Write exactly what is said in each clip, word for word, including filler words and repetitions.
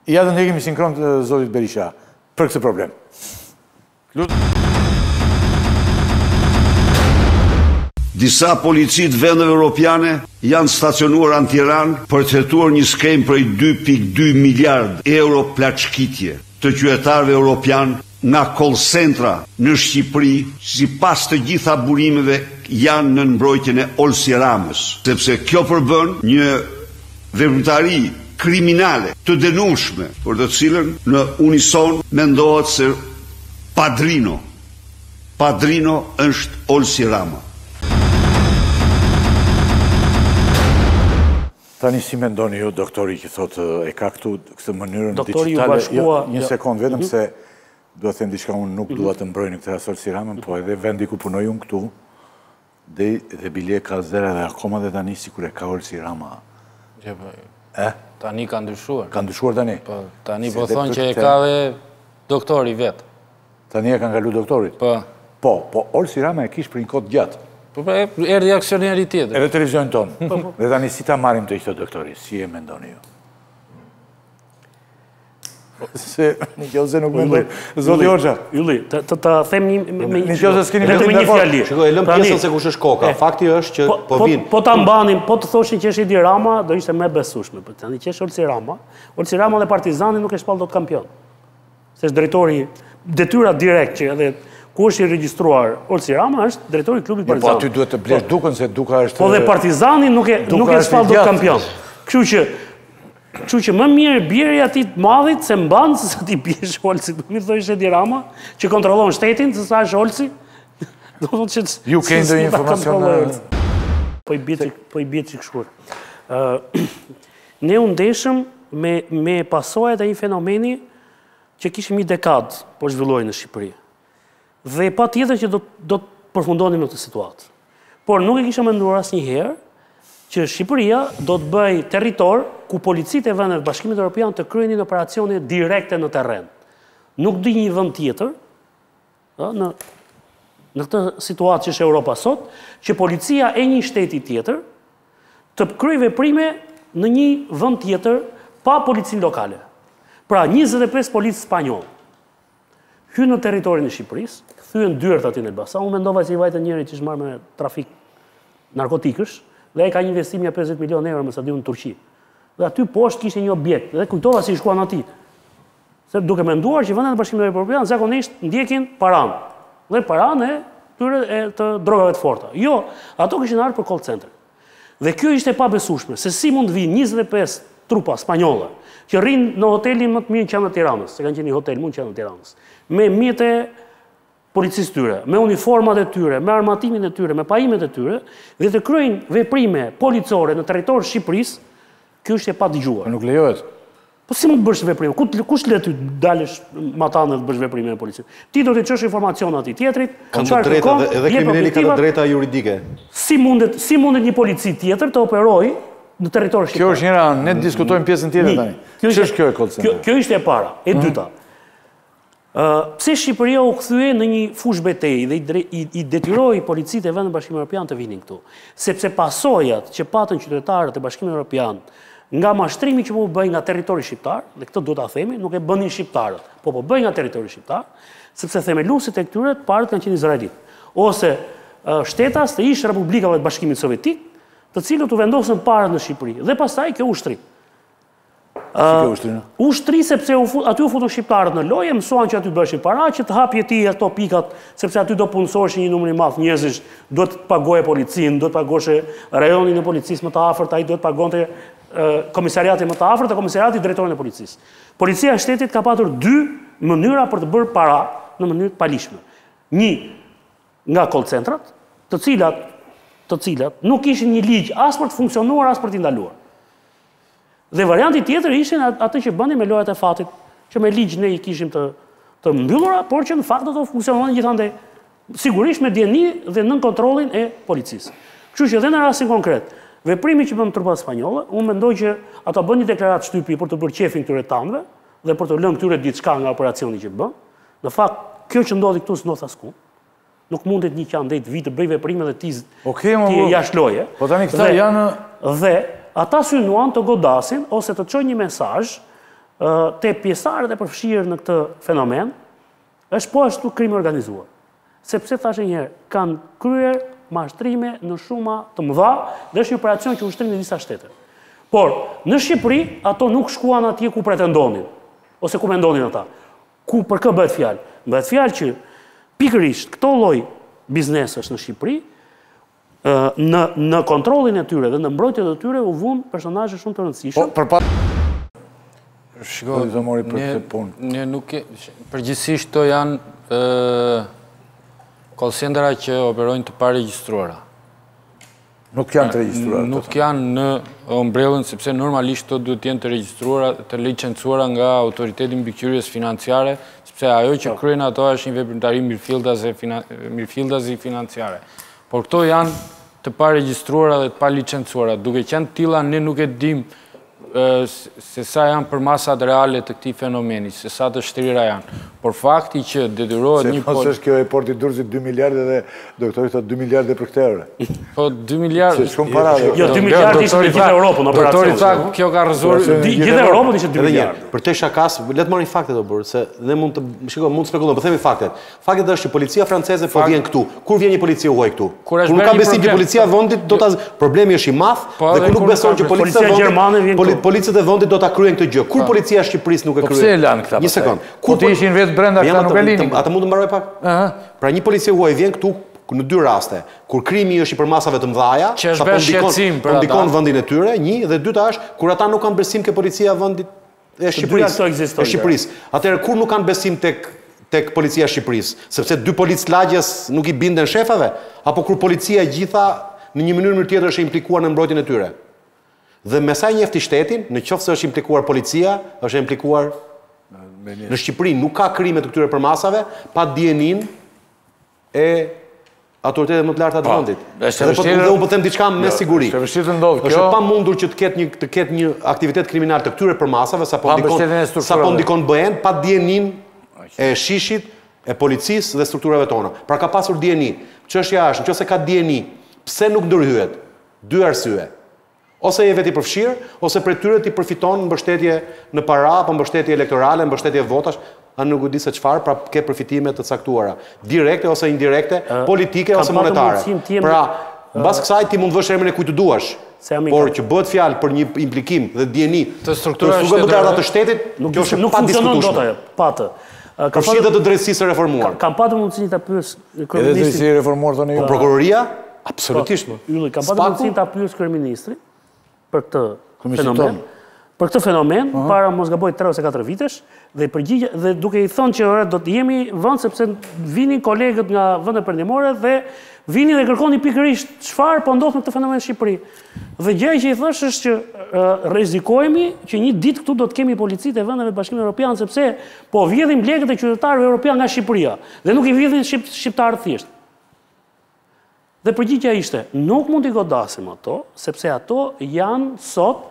Ja të ndjekim sinkron të zotit Berisha për këtë problem. Disa policit vendeve europiane janë stacionuar në Tiranë për të hetuar një skem prej dy pikë dy miliard euro plaçkitje të qytetarëve europian nga call centra në Shqipëri, sipas të gjitha burimeve janë në mbrojtjen e Olsi Ramës, sepse kjo përbën një veprimtari kriminale të dënueshme, për të cilën në unison mendohet se padrino, padrino është Olsi Rama. Tani si mendoni ju, doktori, që thotë e ka këtu këtë mënyrën Doktori ju digitale? bashkua... Një sekund, vetëm se do të them diçka, unë nuk dua të mbroj në këtë rast Olsi Ramën, po edhe vendi ku punoj unë këtu, dhe Bilje ka zera dhe akoma dhe tani sikur e ka Olsi Rama. Eh? Tani ka ndryshuar. Ka ndryshuar tani? Tani po thonë që e ka dhe doktori vetë. Tani e kanë kalu doktorit? Po. Po, po Olsi Rama e kish për një kohë gjatë. Po, erdi aksioneri tjetër. Edhe televizionin tonë. Dhe tani si ta marim të këto doktori? Si e mendoni ju? Se një qose nuk mendoj. Zoti Hoxha. Ylli, të të them një... Një qose s'keni vetëm një fjali. Shikoj, e lëm pjesën se kush është koka. Fakti është që po vinë. Po ta mbanim, po të thoshin që është Edi Rama, do ishte më besueshme. Po tani që është Olsi Rama, Olsi Rama dhe Partizani nuk e shpall dot kampion. Se është drejtori, detyra direkt që edhe ku është i regjistruar Olsi Rama është drejtori i klubit Partizani. Po aty duhet të blesh Dukën se Duka është... Po dhe Partizani nuk e nuk e shpall dot kampion. Kështu që Kështu që më mirë bjerë ati të madhit se mbanë se sa ti bjesh Olsi. Do mi thojsh Edi Rama që kontrollon shtetin se sa është Olsi. Ju ke ndonjë informacion? Po i bje që këshkur. Ne u ndeshëm me pasojat e një fenomeni që kishim një dekadë po zhvilloj në Shqipëri. Dhe pa tjetër që do të përfundonim në të situatë. Por nuk e kisha menduar asë një herë që Shqipëria do të bëj territor ku policit e vendet Bashkimit Evropian të kryenin operacione direkte në terren. Nuk di një vend tjetër, në, në këtë situatë që është Europa sot, që policia e një shteti tjetër të kryej veprime në një vend tjetër pa policin lokale. Pra njëzet e pesë policë spanjoll hynë në territorin e Shqipërisë, kthyen dyert aty në Elbasan. Unë mendova se i vajte njëri që është marrë me trafik narkotikësh, dhe e ka një investim ja pesëdhjetë milion euro me stadiumin në Turqi. Dhe aty poshtë kishte një objekt, dhe kujtova si shkuan aty. Se duke menduar që vendet e Bashkimit Evropian zakonisht ndjekin paranë, dhe paranë e tyre e të drogave të forta. Jo, ato kishin ardhur për call center. Dhe kjo ishte pa besueshme, se si mund vinë njëzet e pesë trupa spanjolle që rrinë në hotelin më të mirë në qendër të Tiranës, se kanë qenë një hotel mund në qendër të Tiranës, me mjete policisë tyre, me uniformat e tyre, me armatimin e tyre, me pajimet e tyre, dhe të kryejnë veprime policore në territor Shqipërisë, kjo është e pa dëgjuar. Nuk lejohet. Po si mund të bësh veprime? Kush le ty dalësh matanë dhe të bësh veprime në policë? Ti do të çosh informacion atij tjetrit, kanë të drejta edhe kriminali ka të drejta juridike. Si mundet, si mundet një polici tjetër të operojë në territor shqiptar? Kjo është njëra, ne diskutojmë pjesën tjetër tani. Ç'është kjo e call center? Kjo ishte e para, e dyta. Pse Shqipëria u kthye në një fush betejë dhe i detyroi policit e vendit Bashkimit Evropian të vinin këtu? Sepse pasojat që patën qytetarët e Bashkimit Evropian nga mashtrimi që po bëj nga territori shqiptar, dhe këtë duhet ta themi, nuk e bënin shqiptarët, po po bëj nga territori shqiptar, sepse themeluesit e këtyre të parët kanë qenë izraelitë, ose shtetas të ish republikave të Bashkimit Sovjetik, të cilët u vendosën parët në Shqipëri, dhe pastaj kjo ushtri. Ushtri sepse aty u futën shqiptarët në lojë, mësuan që aty të bëshin para, që të hapje ti ato pikat, sepse aty do punësoshin një numër i madh njerëzish, do të pagoje policin, do të pagoshe rajonin e policisë më të afërt, ai do të pagonte komisariatin më të afërt dhe komisariati drejtorin e policisë. Policia e shtetit ka patur dy mënyra për të bërë para në mënyrë të palishme. Një nga call centrat, të cilat, të cilat nuk ishin një ligj as për të funksionuar as për të ndaluar. Dhe varianti tjetër ishin atë që bënin me lojat e fatit, që me ligj ne i kishim të, të mbyllura, por që në fakt do të funksiononin gjithandej, sigurisht me dieni dhe nën kontrollin e policisë. Kështu që edhe në rastin konkret, veprimi që bën trupat spanjolle, unë mendoj që ata bën një deklaratë shtypi për të bërë qefin këtyre tanëve dhe për të lënë këtyre diçka nga operacioni që bën. Në fakt, kjo që ndodhi këtu s'ndodh askund. Nuk mundet një qandejt vit të bëj veprime dhe ti okay, ti jashtë loje. Po tani këta janë dhe ata synuan të godasin ose të çojnë një mesazh te pjesarët e përfshirë në këtë fenomen, është po ashtu krimi organizuar. Sepse thashë njëherë, kanë kryer mashtrime në shuma të mëdha dhe është një operacion që ushtrin në disa shtete. Por, në Shqipëri, ato nuk shkuan atje ku pretendonin, ose ku mendonin ata. Ku për kë bëhet fjalë? Bëhet fjalë që pikërisht këto lloj biznesesh në Shqipëri, në në kontrollin e tyre dhe në mbrojtjen e tyre u vun personazhe shumë të rëndësishëm. Shiko, ne nuk e... Përgjithsisht to janë call centera që operojnë të paregjistruara. Nuk janë të regjistruara? Nuk janë në ombrellën, sepse normalisht të duhet jenë të regjistruara, të licencuara nga Autoriteti Mbikëqyrjes Financiare, sepse ajo që kryen ato është një veprimtari mirëfilldazi financiare. Por këto janë të paregjistruara dhe të palicencuara. Duke qenë tilla, ne nuk e dim se sa janë për masat reale të këtij fenomeni, se sa të shtrira janë. Por fakti që detyrohet një... Se pas është kjo e porti Durrësit dy miliardë dhe doktori thot dy miliardë për këtë euro. Po dy miliardë... Se shkon para dhe... Jo, dy miliardë ishte në gjithë Europën, operacion. Doktori tha, kjo ka rëzuar... Gjithë Europën ishte dy miliardë. Për te shakas, letë marrin faktet o bërë, se ne mund të... Shiko, mund të spekulojmë, po themi faktet. Faktet është që policia franceze po vjen këtu. Kur vjen një policia huaj këtu? Kur nuk ka besim që policia vendit do ta... Problemi është i madh dhe kur nuk beson që policia policët e vendit do ta kryejnë këtë gjë. Kur policia e Shqipërisë nuk e kryen? Po pse e lanë këta? Një sekond. Kur të ishin vetë brenda këta nuk e linin. Ata mund të mbaroj pak? Pra një policia huaj vjen këtu në dy raste. Kur krimi është i përmasave të mëdha, që është shqetësim për ata. Ndikon vendin e tyre, një, dhe dyta është kur ata nuk kanë besim ke policia e vendit e Shqipërisë. E Shqipërisë. Atëherë kur nuk kanë besim tek tek policia e Shqipërisë, sepse dy policë lagjes nuk i binden shefave, apo kur policia e gjitha në një mënyrë më tjetër është implikuar në mbrojtjen e tyre. Dhe me sa njefti shtetin, në qoftë se është implikuar policia, është implikuar në Shqipëri, nuk ka krime të këtyre përmasave, pa dijenin e autoritetet më të larta të vendit. Dhe unë po them diçka me siguri. Është pa mundur që të ketë një të ketë një aktivitet kriminal të këtyre përmasave, sapo ndikon sapo ndikon bëhen pa dijenin e shishit, e policisë dhe strukturave tona. Pra ka pasur dijeni. Çështja është, nëse ka dijeni, pse nuk ndërhyhet? Dy arsye. Ose je veti përfshirë, ose për tyre ti përfiton mbështetje në para, apo mbështetje elektorale, mbështetje votash, a nuk u di se çfarë, pra ke përfitime të caktuara, direkte ose indirekte, politike ose monetare. Pra, mbas kësaj ti mund të vësh emrin e kujt duash, por që bëhet fjalë për një implikim dhe dijeni të strukturave të shtetit, kjo është pa diskutueshme. Patë. Përfshirje të drejtësisë reformuar. Kam patur mundësinë ta pyes kryeministrin. Edhe drejtësia reformuar tani. Po prokuroria? Absolutisht. Ylli, kam patur mundësinë ta pyes kryeministrin për këtë fenomen, për këtë fenomen, para mos gaboj tre ose katër vitesh, dhe përgjigje dhe duke i thënë që do të jemi vend sepse vinin kolegët nga vende perëndimore dhe vinin dhe kërkonin pikërisht çfarë po ndodh me këtë fenomen në Shqipëri. Dhe gjëja që i thash është që rrezikohemi që një ditë këtu do të kemi policitë e vendeve të Bashkimit Evropian sepse po vjedhin lekët e qytetarëve evropian nga Shqipëria dhe nuk i vjedhin shqiptarët thjesht. Dhe përgjigja ishte, nuk mund t'i godasim ato, sepse ato janë sot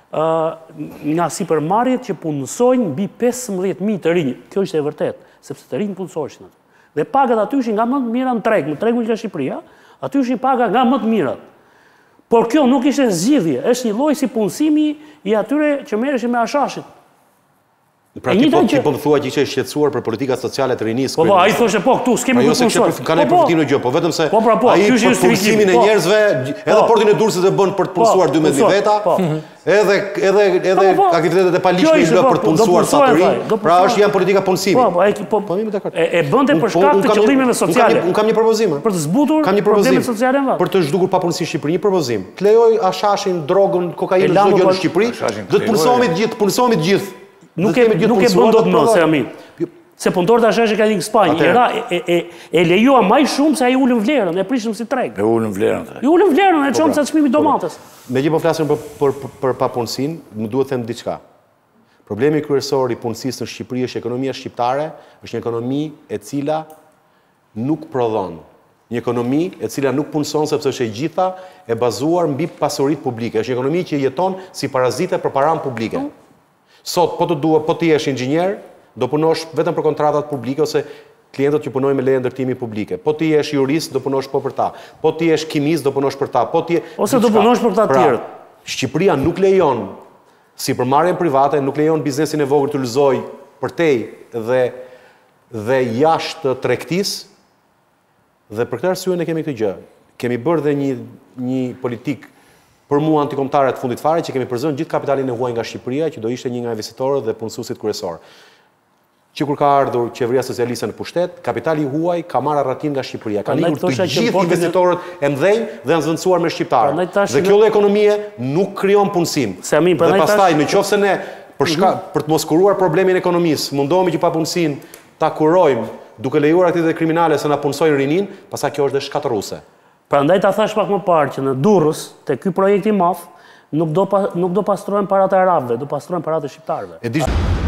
nga sipërmarrjet që punësojnë mbi pesëmbëdhjetë mijë të rinj. Kjo ishte e vërtet, sepse të rinj punësoshin ato. Dhe pagat aty ishin nga më të mira në treg, në tregun nga Shqipëria, aty ishin paga nga më të mirat. Por kjo nuk ishte zgjidhje, është një lloj si punësimi i atyre që merreshin me ashashit. Pra ti po ti po më thua që ishe shqetësuar për politikat sociale të rinisë. Po po, ai thoshte po, këtu s'kemi për punësuar. Ka ne përfitim në gjë, po vetëm se ai për punësimin e njerëzve, edhe portin e Durrësit e bën për të punësuar dymbëdhjetë veta, edhe edhe edhe aktivitetet e paligjshme i lë për të punësuar sa të rinj. Pra është janë politika punësimi. Po, ai po po jemi dakord. E bënte për shkak të qëllimeve sociale. Un kam një propozim. Për të zbutur problemet sociale në vend. Për të zhdukur pappunësi në Shqipëri, një propozim. Të lejoj ashashin, drogën, kokainën, çdo gjë në Shqipëri, do të punësohemi të gjithë, punësohemi të gjithë. Nuk e nuk e bën dot më, Seramin. Se punëtorët ashtu që kanë në Spanjë, era e e e lejuar më shumë se ai ulën vlerën, e prishëm si treg. E ulën vlerën. I ulën vlerën, e çon sa çmimi domates. Megjithë po flasim për për për papunësinë, më duhet të them diçka. Problemi kryesor i punësisë në Shqipëri është ekonomia shqiptare, është një ekonomi e cila nuk prodhon. Një ekonomi e cila nuk punëson sepse është e gjitha e bazuar mbi pasuritë publike. Është një ekonomi që jeton si parazite për paranë publike. Sot, po të duhet, po të jesh inxhinier, do punosh vetëm për kontratat publike ose klientët që punojnë me leje ndërtimi publike. Po të jesh jurist, do punosh po për ta. Po të jesh kimist, do punosh për ta. Po të ose do punosh për ta të tjerët. Shqipëria nuk lejon si përmarrjen private, nuk lejon biznesin e vogël të lëzoj përtej dhe dhe jashtë tregtisë. Dhe për këtë arsye ne kemi këtë gjë. Kemi bërë dhe një një politik për mua antikombëtare të fundit fare, që kemi përzënë gjithë kapitalin e huaj nga Shqipëria, që do ishte një nga investitorët dhe punësuesit kryesorë. Që kur ka ardhur qeveria socialiste në pushtet, kapitali huaj ka marrë arratim nga Shqipëria. Ka ikur të gjithë investitorët e mëdhenj dhe janë zvendësuar me shqiptarë. Dhe kjo lloj ekonomie nuk krijon punësim. Dhe pastaj, nëse ne për shka, për të mos kuruar problemin e ekonomisë, mundohemi që papunësinë ta kurojmë duke lejuar aktivitetet kriminale se na punësojnë rinin, pastaj kjo është dhe shkatërruese. Prandaj ta thash pak më parë që në Durrës, te ky projekt i madh, nuk do nuk do pastrohen parat e arabëve, do pastrohen parat e shqiptarëve.